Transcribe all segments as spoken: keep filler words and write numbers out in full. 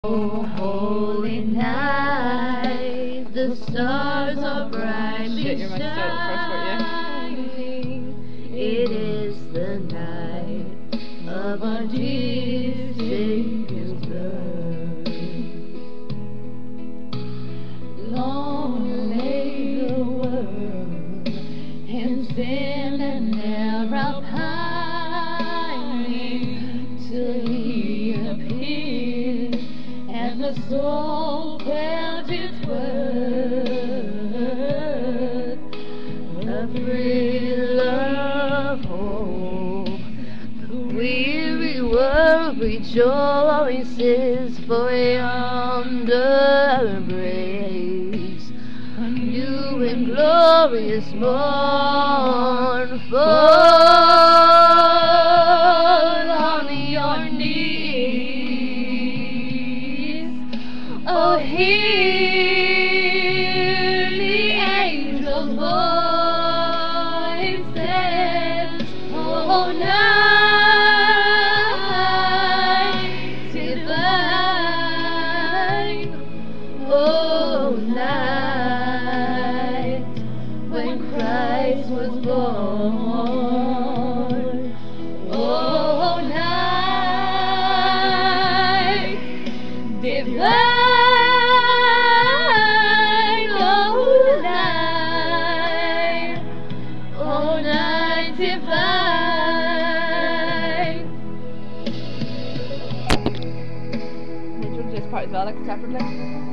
Oh, holy night, the stars are brightly Shit, you're my shining. It is the night of our dear Savior's birth. Long lay the world in sin and error pining till He appeared, and the soul felt its worth. The thrill of hope, the weary world rejoices, for yonder breaks a new and glorious morn. Fall on your knees, oh, hear the angels' voices, oh, night divine, oh, night when Christ was born, oh, night divine. Did you do this part as well, like separately?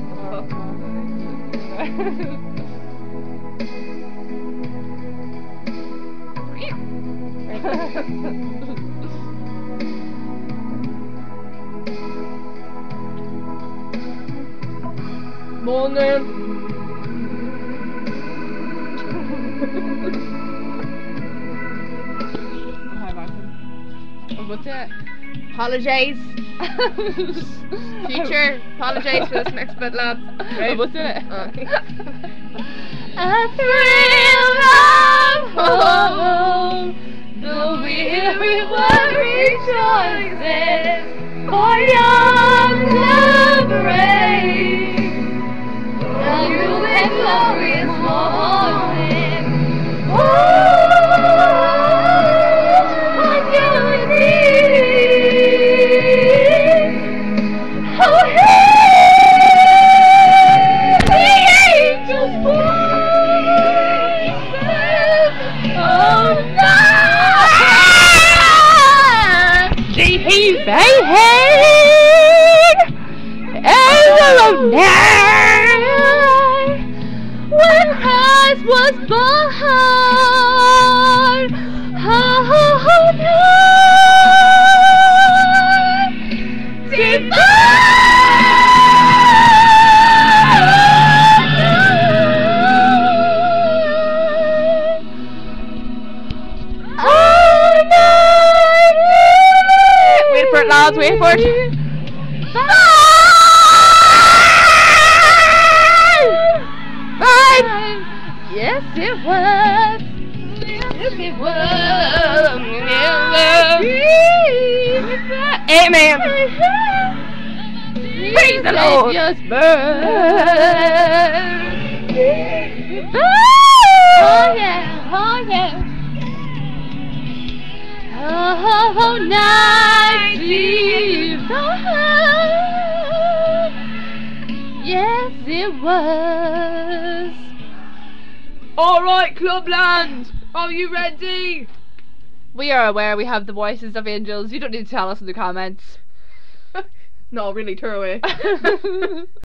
Morning. Hi, Martin. Oh, what's it? Apologise. Future, apologise for this next bit, lads. Right. What's it? Okay. A thrill of hope, the weary world rejoices, for yonder breaks a new and glorious morning. Oh, on your knees, oh, hear the angels' voices, oh, night divine, angel of night, when Christ was born, oh, night divine. Wait for it, lads, wait for it. Bye. Yes, it was. Yes, it was. Amen. Praise the Lord. Savior's birth. Oh yeah, oh yeah. Oh, night divine. Yes, it was. Alright, Clubland, are you ready? We are aware we have the voices of angels. You don't need to tell us in the comments. No, really, throw away.